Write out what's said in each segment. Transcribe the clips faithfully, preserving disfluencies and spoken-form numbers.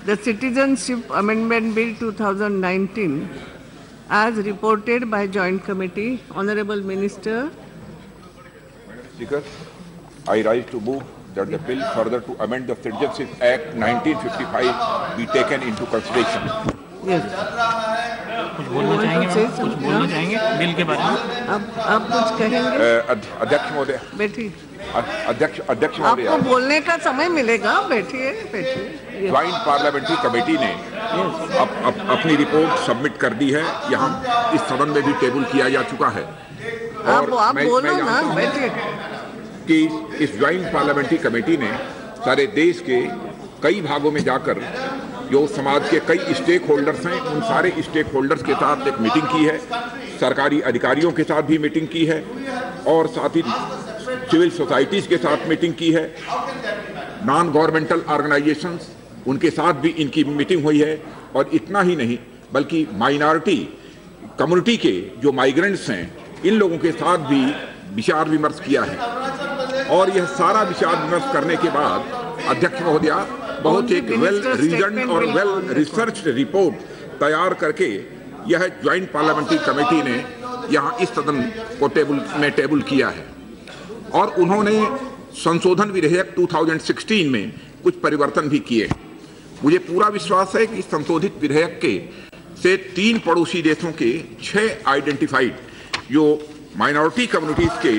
The Citizenship Amendment Bill twenty nineteen, as reported by Joint Committee, Honorable Minister. Speaker, I rise to move that the bill further to amend the Citizenship Act nineteen fifty-five be taken into consideration. Yes. कुछ बोलना चाहेंगे? कुछ बोलना चाहेंगे bill के बारे में? आप आप कुछ कहेंगे? अध्यक्ष महोदय, बैठिए। अध्यक्ष अध्यक्ष महोदय, आपको बोलने का समय मिलेगा, बैठिए बैठिए। ज्वाइंट पार्लियामेंट्री कमेटी ने अप, अप, अपनी रिपोर्ट सबमिट कर दी है। यहाँ इस सदन में भी टेबल किया जा चुका है। आप आप बोलो ना, बैठिए। कि इस ज्वाइंट पार्लियामेंट्री कमेटी ने सारे देश के कई भागों में जाकर जो समाज के कई स्टेक होल्डर्स हैं, उन सारे स्टेक होल्डर्स के साथ एक मीटिंग की है, सरकारी अधिकारियों के साथ भी मीटिंग की है और साथ ही सिविल सोसाइटीज़ के साथ मीटिंग की है, नॉन गवर्नमेंटल ऑर्गेनाइजेशंस उनके साथ भी इनकी मीटिंग हुई है। और इतना ही नहीं बल्कि माइनॉरिटी कम्युनिटी के जो माइग्रेंट्स हैं, इन लोगों के साथ भी विचार विमर्श किया है। और यह सारा विचार विमर्श करने के बाद अध्यक्ष महोदया बहुत एक वेल रीजन और वेल रिसर्च रिपोर्ट तैयार करके यह ज्वाइंट पार्लियामेंट्री कमेटी ने यहाँ इस सदन को टेबल में टेबल किया है। और उन्होंने संशोधन विधेयक दो हज़ार सोलह में कुछ परिवर्तन भी किए। मुझे पूरा विश्वास है कि संशोधित विधेयक के से तीन पड़ोसी देशों के छह आइडेंटिफाइड जो माइनॉरिटी कम्युनिटीज के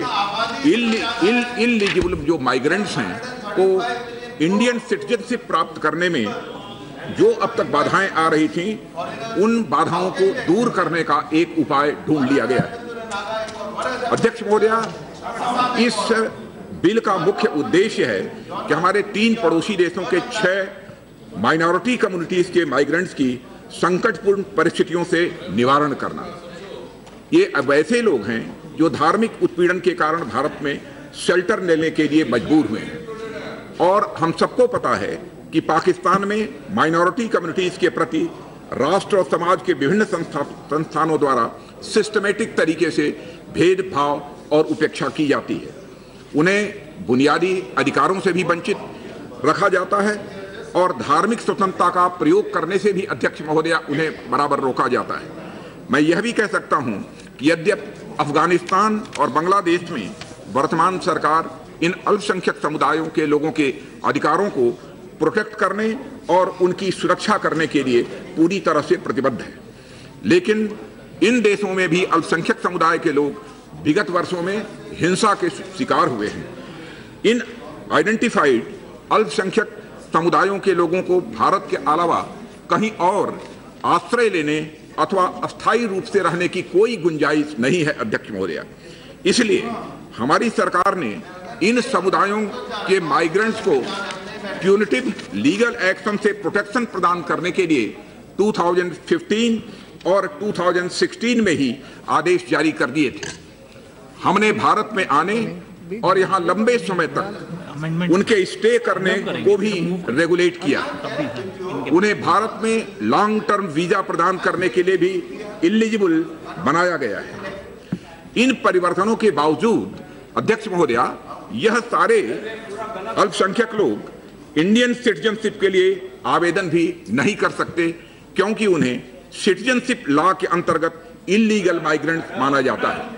इनएलिजिबल जो माइग्रेंट्स हैं को इंडियन सिटीजनशिप प्राप्त करने में जो अब तक बाधाएं आ रही थीं, उन बाधाओं को दूर करने का एक उपाय ढूंढ लिया गया है। अध्यक्ष महोदया, इस बिल का मुख्य उद्देश्य है कि हमारे तीन पड़ोसी देशों के छह माइनॉरिटी कम्युनिटीज के माइग्रेंट्स की संकटपूर्ण परिस्थितियों से निवारण करना। ये अब ऐसे लोग हैं जो धार्मिक उत्पीड़न के कारण भारत में शेल्टर लेने के लिए मजबूर हुए हैं। और हम सबको पता है कि पाकिस्तान में माइनॉरिटी कम्युनिटीज के प्रति राष्ट्र और समाज के विभिन्न संस्था संस्थानों द्वारा सिस्टमेटिक तरीके से भेदभाव और उपेक्षा की जाती है। उन्हें बुनियादी अधिकारों से भी वंचित रखा जाता है और धार्मिक स्वतंत्रता का प्रयोग करने से भी अध्यक्ष महोदया उन्हें बराबर रोका जाता है। मैं यह भी कह सकता हूं कि यद्यपि अफगानिस्तान और बांग्लादेश में वर्तमान सरकार इन अल्पसंख्यक समुदायों के लोगों के अधिकारों को प्रोटेक्ट करने और उनकी सुरक्षा करने के लिए पूरी तरह से प्रतिबद्ध है, लेकिन इन देशों में भी अल्पसंख्यक समुदाय के लोग विगत वर्षों में हिंसा के शिकार हुए हैं। इन आइडेंटिफाइड अल्पसंख्यक समुदायों के लोगों को भारत के अलावा कहीं और आश्रय लेने अथवा अस्थायी रूप से रहने की कोई गुंजाइश नहीं है अध्यक्ष महोदया। इसलिए हमारी सरकार ने इन समुदायों के माइग्रेंट्स को प्यूनिटिव लीगल एक्शन से प्रोटेक्शन प्रदान करने के लिए दो हज़ार पंद्रह और दो हज़ार सोलह में ही आदेश जारी कर दिए थे। हमने भारत में आने और यहाँ लंबे समय तक उनके स्टे करने को भी रेगुलेट किया। उन्हें भारत में लॉन्ग टर्म वीजा प्रदान करने के लिए भी एलिजिबल बनाया गया है। इन परिवर्तनों के बावजूद अध्यक्ष महोदया, यह सारे अल्पसंख्यक लोग इंडियन सिटीजनशिप के लिए आवेदन भी नहीं कर सकते, क्योंकि उन्हें सिटीजनशिप लॉ के अंतर्गत इलीगल माइग्रेंट माना जाता है।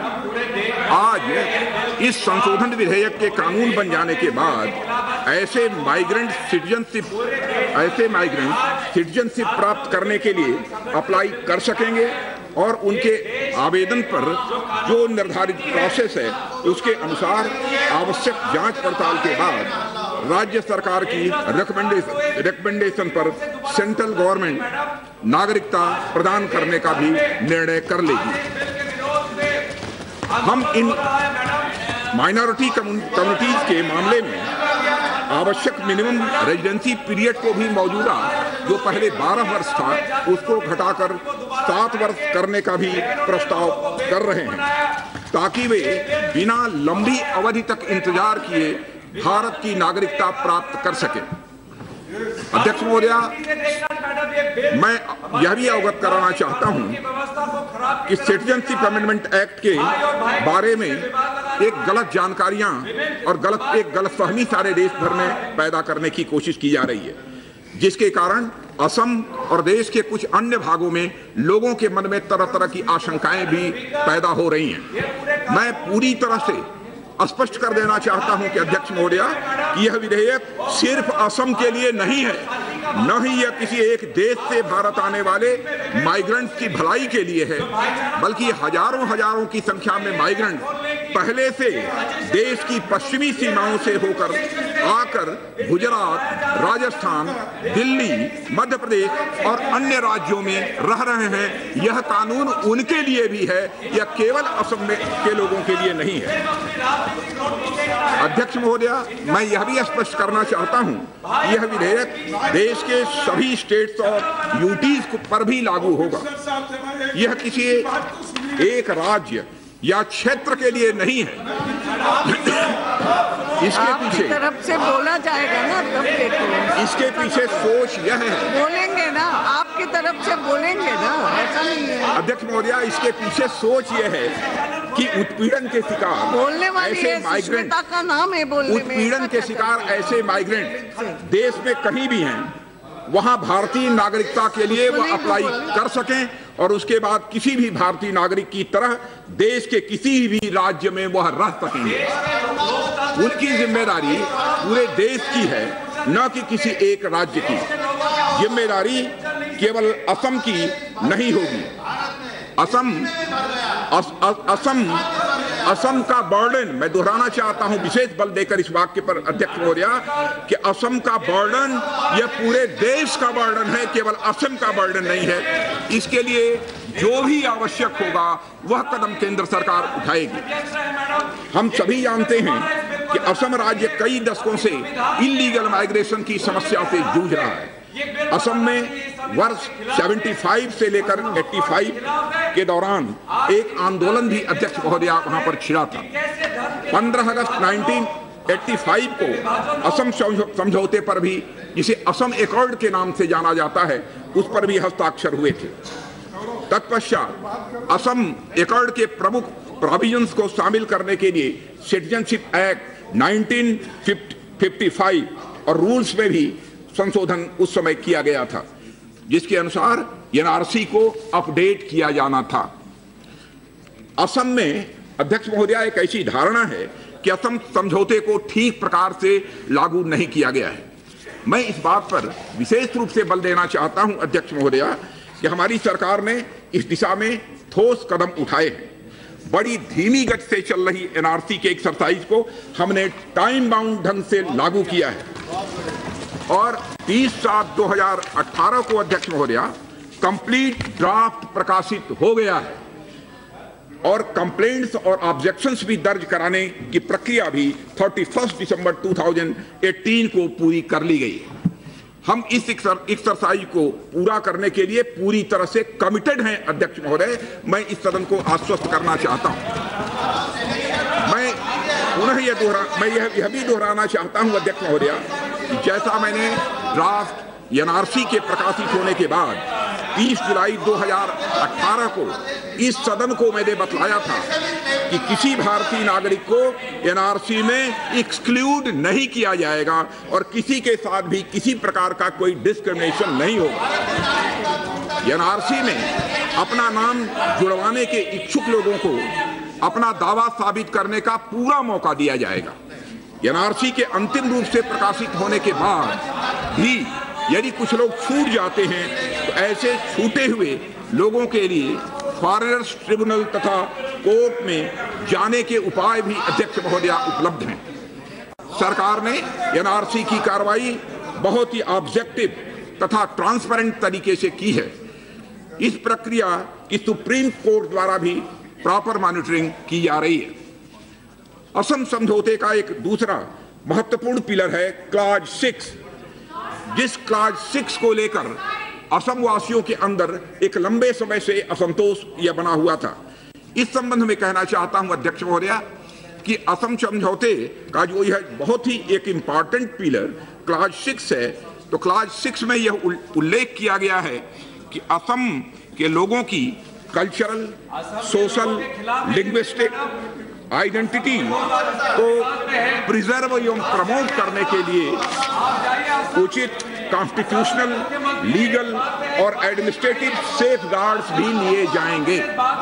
आज इस संशोधन विधेयक के कानून बन जाने के बाद ऐसे माइग्रेंट सिटीजनशिप ऐसे माइग्रेंट सिटीजनशिप प्राप्त करने के लिए अप्लाई कर सकेंगे और उनके आवेदन पर जो निर्धारित प्रोसेस है उसके अनुसार आवश्यक जांच पड़ताल के बाद राज्य सरकार की रिकमेंडेशन रिकमेंडेशन पर सेंट्रल गवर्नमेंट नागरिकता प्रदान करने का भी निर्णय कर लेगी। हम इन माइनॉरिटी कम्युनिटीज के मामले में आवश्यक मिनिमम रेजिडेंसी पीरियड को भी मौजूदा जो पहले बारह वर्ष था उसको घटाकर सात वर्ष करने का भी प्रस्ताव कर रहे हैं, ताकि वे बिना लंबी अवधि तक इंतजार किए भारत की नागरिकता प्राप्त कर सके। अध्यक्ष महोदया, मैं यह भी अवगत कराना चाहता हूं कि सिटीजनशिप अमेंडमेंट एक्ट के बारे में एक गलत जानकारियां और गलत एक गलतफहमी सारे देश भर में पैदा करने की कोशिश की जा रही है। जिसके कारण असम और देश के कुछ अन्य भागों में लोगों के मन में तरह तरह की आशंकाएं भी पैदा हो रही हैं। मैं पूरी तरह से स्पष्ट कर देना चाहता हूं कि अध्यक्ष महोदय कि यह विधेयक सिर्फ असम के लिए नहीं है, न ही यह किसी एक देश से भारत आने वाले माइग्रेंट्स की भलाई के लिए है, बल्कि हजारों हजारों की संख्या में माइग्रेंट पहले से देश की पश्चिमी सीमाओं से होकर आकर गुजरात, राजस्थान, दिल्ली, मध्य प्रदेश और अन्य राज्यों में रह रहे हैं। यह कानून उनके लिए भी है, यह केवल असम में के लोगों के लिए नहीं है। अध्यक्ष महोदय, मैं यह भी स्पष्ट करना चाहता हूं, यह विधेयक देश के सभी स्टेट्स और यूटीज पर भी लागू होगा। यह किसी एक राज्य या क्षेत्र के लिए नहीं है। इसके पीछे तरफ से बोला जाएगा ना, तब देखो। इसके पीछे सोच यह है, बोलेंगे ना, आपकी तरफ से बोलेंगे ना, ऐसा नहीं है। अध्यक्ष महोदय, इसके पीछे सोच यह है कि उत्पीड़न के शिकार बोलने वाली ऐसे माइग्रेंट का नाम है बोलने में, उत्पीड़न के शिकार ऐसे माइग्रेंट देश में कहीं भी हैं, वहां भारतीय नागरिकता के लिए वह अप्लाई कर सकें और उसके बाद किसी भी भारतीय नागरिक की तरह देश के किसी भी राज्य में वह रह सकेंगे। उनकी जिम्मेदारी पूरे देश की है, न कि किसी एक राज्य की। जिम्मेदारी केवल असम की नहीं होगी। असम अस, अस, असम असम का बर्डन, मैं दोहराना चाहता हूं विशेष बल देकर इस वाक्य पर अध्यक्ष महोदय, कि असम का बर्डन यह पूरे देश का बर्डन है, केवल असम का बर्डन नहीं है। इसके लिए जो भी आवश्यक होगा वह कदम केंद्र सरकार उठाएगी। हम सभी जानते हैं कि असम राज्य कई दशकों से इलीगल माइग्रेशन की समस्या से जूझ रहा है। असम में वर्ष पचहत्तर से लेकर पचासी के दौरान एक आंदोलन भी अध्यक्ष महोदय वहां पर छिड़ा था। पंद्रह अगस्त उन्नीस सौ पचासी को असम समझौते पर भी, जिसे असम एकॉर्ड के नाम से जाना जाता है, उस पर भी हस्ताक्षर हुए थे। तत्पश्चात असम एकॉर्ड के प्रमुख प्रोविजंस को शामिल करने के लिए सिटीजनशिप एक्ट उन्नीस सौ पचपन और रूल्स में भी संशोधन उस समय किया गया था, जिसके अनुसार एनआरसी को अपडेट किया जाना था। असम में अध्यक्ष महोदय एक ऐसी धारणा है कि असम समझौते को ठीक प्रकार से लागू नहीं किया गया है। मैं इस बात पर विशेष रूप से बल देना चाहता हूं अध्यक्ष महोदय कि हमारी सरकार ने इस दिशा में ठोस कदम उठाए हैं। बड़ी धीमी गति से चल रही एनआरसी के एक्सरसाइज को हमने टाइम बाउंड ढंग से लागू किया है और तीस सात दो हजार अठारह को अध्यक्ष महोदय कंप्लीट ड्राफ्ट प्रकाशित हो गया है और कंप्लेंट्स और ऑब्जेक्शंस भी दर्ज कराने की प्रक्रिया भी इकतीस दिसंबर दो हज़ार अठारह को पूरी कर ली गई है। हम इस एक्सरसाइज को पूरा करने के लिए पूरी तरह से कमिटेड हैं अध्यक्ष महोदय। मैं इस सदन को आश्वस्त करना चाहता हूं। मैं पुनः यह दोहरा मैं यह, यह भी दोहराना चाहता हूं अध्यक्ष महोदय, जैसा मैंने ड्राफ्ट एनआरसी के प्रकाशित होने के बाद तीस जुलाई दो हज़ार अठारह को इस सदन को मैंने बतलाया था कि किसी भारतीय नागरिक को एनआरसी में एक्सक्लूड नहीं किया जाएगा और किसी के साथ भी किसी प्रकार का कोई डिस्क्रिमिनेशन नहीं होगा। एनआरसी में अपना नाम जुड़वाने के इच्छुक लोगों को अपना दावा साबित करने का पूरा मौका दिया जाएगा। एनआरसी के अंतिम रूप से प्रकाशित होने के बाद भी यदि कुछ लोग छूट जाते हैं तो ऐसे छूटे हुए लोगों के लिए फॉरेनर्स ट्रिब्यूनल तथा कोर्ट में जाने के उपाय भी अध्यक्ष महोदय उपलब्ध हैं। सरकार ने एनआरसी की कार्रवाई बहुत ही ऑब्जेक्टिव तथा ट्रांसपेरेंट तरीके से की है। इस प्रक्रिया की सुप्रीम कोर्ट द्वारा भी प्रॉपर मॉनिटरिंग की जा रही है। असम समझौते का एक दूसरा महत्वपूर्ण पिलर है क्लॉज सिक्स, जिस क्लॉज सिक्स को लेकर असम वासियों के अंदर एक लंबे समय से असंतोष यह बना हुआ था। इस संबंध में कहना चाहता हूं अध्यक्ष महोदय कि असम समझौते का जो यह बहुत ही एक इंपॉर्टेंट पिलर क्लॉज सिक्स है, तो क्लॉज सिक्स में यह उल्लेख किया गया है कि असम के लोगों की कल्चरल, सोशल, लिंग्विस्टिक आइडेंटिटी को प्रिजर्व एवं प्रमोट करने के लिए उचित कॉन्स्टिट्यूशनल, लीगल और एडमिनिस्ट्रेटिव सेफ गार्ड्स भी लिए जाएंगे।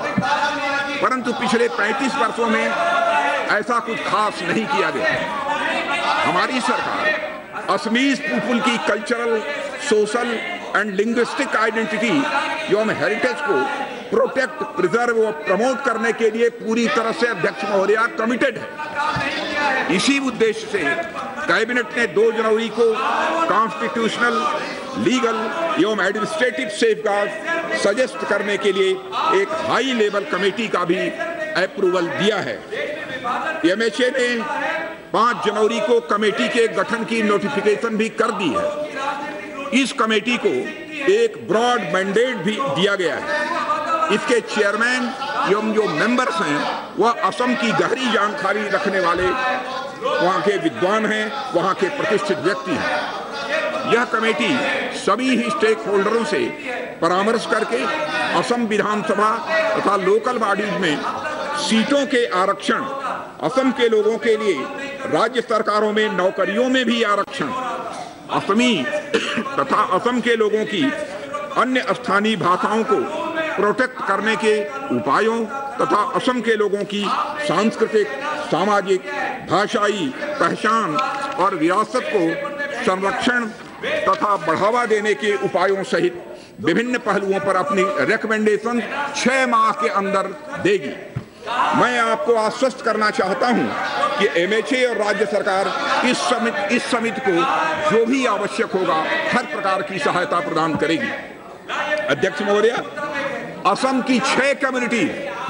परंतु पिछले पैंतीस वर्षों में ऐसा कुछ खास नहीं किया गया। हमारी सरकार असमीज पीपुल की cultural, social and linguistic identity एवं हेरिटेज को प्रोटेक्ट, प्रिजर्व और प्रमोट करने के लिए पूरी तरह से अध्यक्ष महोदया कमिटेड है। इसी उद्देश्य से कैबिनेट ने दो जनवरी को कॉन्स्टिट्यूशनल, लीगल एवं एडमिनिस्ट्रेटिव सेफगार्ड सजेस्ट करने के लिए एक हाई लेवल कमेटी का भी अप्रूवल दिया है। एमएचए ने पाँच जनवरी को कमेटी के गठन की नोटिफिकेशन भी कर दी है। इस कमेटी को एक ब्रॉड मैंडेट भी दिया गया है। इसके चेयरमैन एवं जो मेंबर्स हैं वह असम की गहरी जानकारी रखने वाले वहाँ के विद्वान हैं, वहाँ के प्रतिष्ठित व्यक्ति हैं। यह कमेटी सभी ही स्टेक होल्डरों से परामर्श करके असम विधानसभा तथा लोकल बॉडीज में सीटों के आरक्षण, असम के लोगों के लिए राज्य सरकारों में नौकरियों में भी आरक्षण, असमी तथा असम के लोगों की अन्य स्थानीय भाषाओं को प्रोटेक्ट करने के उपायों तथा असम के लोगों की सांस्कृतिक, सामाजिक, भाषाई पहचान और विरासत को संरक्षण तथा बढ़ावा देने के उपायों सहित विभिन्न पहलुओं पर अपनी रिकमेंडेशन छह माह के अंदर देगी। मैं आपको आश्वस्त करना चाहता हूं कि एमएचए और राज्य सरकार इस समिति इस समिति को जो भी आवश्यक होगा हर प्रकार की सहायता प्रदान करेगी। अध्यक्ष महोदया, असम की छह कम्युनिटी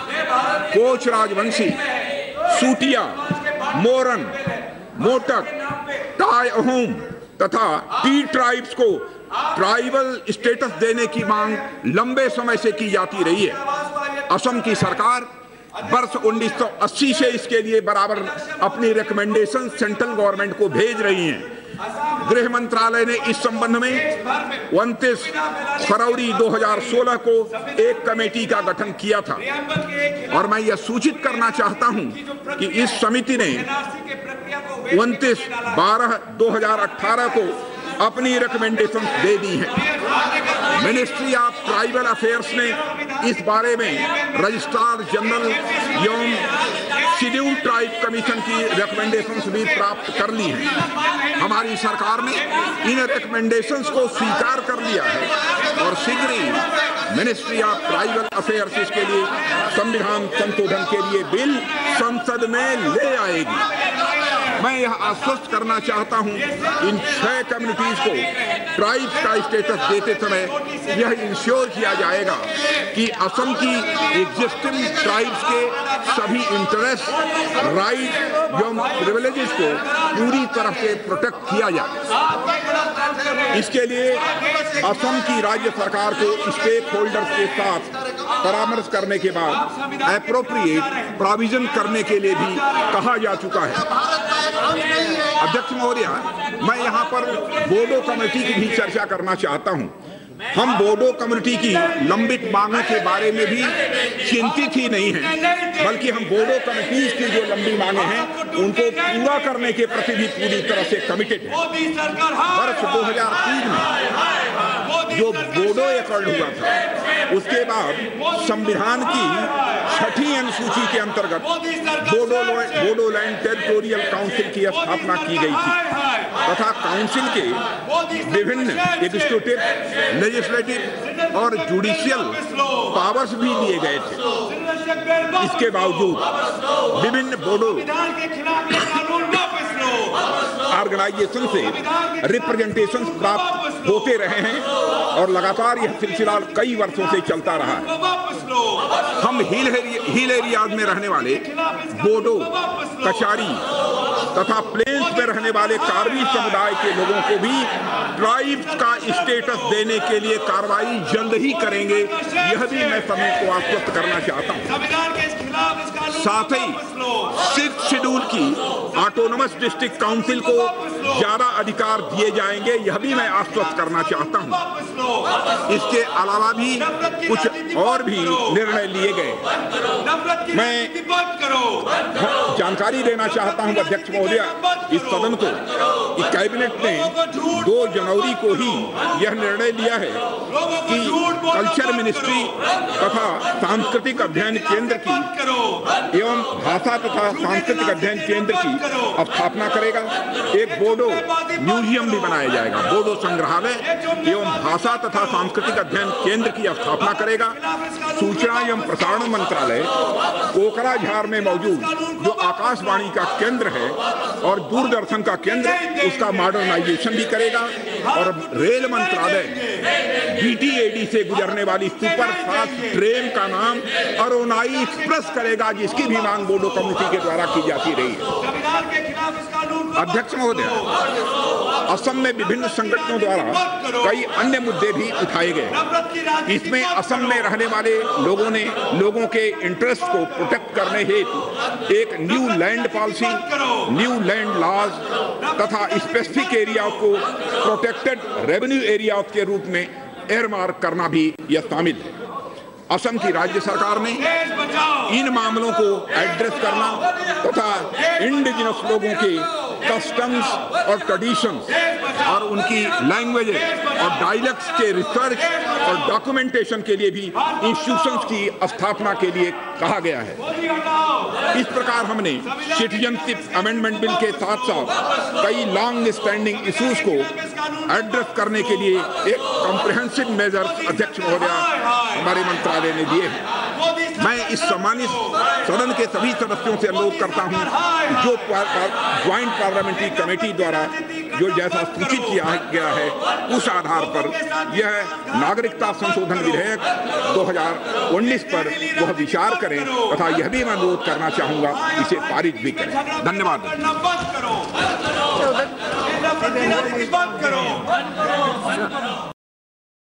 कोच राजवंशी, सूटिया, मोरन, मोटक, टाई अहोम तथा टी ट्राइब्स को ट्राइबल स्टेटस देने की मांग लंबे समय से की जाती रही है। असम की सरकार वर्ष उन्नीस सौ अस्सी से इसके लिए बराबर अपनी रिकमेंडेशन सेंट्रल गवर्नमेंट को भेज रही हैं। गृह मंत्रालय ने इस संबंध में उनतीस फरवरी दो हज़ार सोलह को एक कमेटी का गठन किया था और मैं यह सूचित करना चाहता हूं कि इस समिति ने उनतीस बारह दो हज़ार अठारह को अपनी रिकमेंडेशन दे दी हैं। मिनिस्ट्री ऑफ ट्राइबल अफेयर्स ने इस बारे में रजिस्ट्रार जनरल एवं शेड्यूल्ड ट्राइब कमीशन की रिकमेंडेशंस भी प्राप्त कर ली हैं। हमारी सरकार ने इन रिकमेंडेशंस को स्वीकार कर लिया है और शीघ्र ही मिनिस्ट्री ऑफ ट्राइबल अफेयर्स इसके लिए संविधान संशोधन के लिए बिल संसद में ले आएगी। मैं यह आश्वस्त करना चाहता हूं इन छह कम्युनिटीज को ट्राइब्स का स्टेटस देते समय यह इंश्योर किया जाएगा कि असम की एग्जिस्टिंग ट्राइब्स के सभी इंटरेस्ट, राइट एवं प्रिविलेजेस को पूरी तरह से प्रोटेक्ट किया जाए। इसके लिए असम की राज्य सरकार को स्टेक होल्डर्स के साथ परामर्श करने के बाद एप्रोप्रिएट प्रोविजन करने के लिए भी कहा जा चुका है। अध्यक्ष महोदया, मैं यहाँ पर बोडो कमेटी की भी चर्चा करना चाहता हूँ। हम बोडो कम्युनिटी की लंबित मांगों के बारे में भी चिंतित ही नहीं हैं, बल्कि हम बोडो कमिटीज की जो लंबी मांगे हैं उनको पूरा करने के प्रति भी पूरी तरह से कमिटेड है। वर्ष दो हज़ार तीन में जो बोडो एकॉर्ड हुआ था उसके बाद संविधान की छठी अनुसूची के अंतर्गत बोडो बोडोलैंड टेरिटोरियल काउंसिल की स्थापना की गई थी तथा काउंसिल के विभिन्न एग्जीक्यूटिव, लेजिस्लेटिव और जुडिशियल पावर्स भी दिए गए थे। इसके बावजूद विभिन्न बोडो ऑर्गेनाइजेशन से रिप्रेजेंटेशन प्राप्त होते रहे हैं और लगातार यह सिलसिला कई वर्षों से चलता रहा है। हम हिल हिल एरियाज में रहने वाले बोडो, कचारी तथा प्लेन्स में रहने वाले कार्बी समुदाय के लोगों को भी ट्राइब्स का स्टेटस देने के लिए कार्रवाई जल्द ही करेंगे, यह भी मैं सभी को आश्वस्त करना चाहता हूँ। साथ ही सिक्स शेड्यूल की ऑटोनमस डिस्ट्रिक्ट काउंसिल को ज्यादा अधिकार दिए जाएंगे, यह भी मैं आश्वस्त करना चाहता हूं। इसके अलावा भी कुछ और भी निर्णय लिए गए। मैं जानकारी देना चाहता हूं अध्यक्ष महोदय इस सदन को कि कैबिनेट ने दो जनवरी को ही यह निर्णय लिया है कि कल्चर मिनिस्ट्री तथा सांस्कृतिक अध्ययन केंद्र की एवं भाषा तथा सांस्कृतिक अध्ययन केंद्र की स्थापना करेगा। एक बोडो म्यूजियम भी बनाया जाएगा। बोडो संग्रहालय एवं भाषा तथा सांस्कृतिक अध्ययन केंद्र की स्थापना करेगा। सूचना एवं प्रसारण मंत्रालय कोकराझार में मौजूद जो आकाशवाणी का केंद्र है और दूरदर्शन का केंद्र, उसका मॉडर्नाइजेशन भी करेगा। और रेल मंत्रालय बीटीएडी से गुजरने वाली सुपर फास्ट ट्रेन का नाम अरुणाई एक्सप्रेस करेगा, जिसकी भी मांग बोडो कम्युनिटी के द्वारा की जाती रही है। अध्यक्ष महोदय, असम में विभिन्न संगठनों द्वारा कई अन्य मुद्दे भी उठाए गए। इसमें असम में रहने वाले लोगों ने लोगों के इंटरेस्ट को प्रोटेक्ट करने हेतु एक new land policy, new land laws तथा स्पेसिफिक एरिया को प्रोटेक्टेड रेवेन्यू एरिया के रूप में एयरमार्क करना भी यह शामिल है। असम की राज्य सरकार ने इन मामलों को एड्रेस करना तथा इंडिजिनस लोगों के कस्टम्स और ट्रेडिशंस और उनकी लैंग्वेजेस और डायलेक्ट्स के रिसर्च और डॉक्यूमेंटेशन के लिए भी इंस्टीट्यूशंस की स्थापना के लिए कहा गया है। इस प्रकार हमने सिटीजनशिप अमेंडमेंट बिल के साथ साथ कई लॉन्ग स्टैंडिंग इश्यूज को एड्रेस करने के लिए एक कॉम्प्रिहेंसिव मेजर्स अध्यक्ष महोदय हमारे मंत्रालय ने दिए हैं। मैं इस सम्मानित सदन के सभी सदस्यों से अनुरोध करता हूं जो ज्वाइंट पार्लियामेंट्री कमेटी द्वारा जो जैसा सूचित किया गया है उस आधार पर यह नागरिकता संशोधन विधेयक दो हज़ार उन्नीस पर वह विचार करें तथा यह भी मैं अनुरोध करना चाहूंगा इसे पारित भी करें। धन्यवाद। चौदह